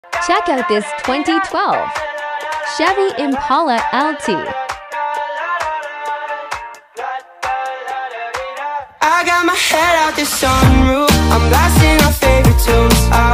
Check out this 2012 Chevy Impala LT. I got my head out the sunroof, I'm blasting our favorite tunes.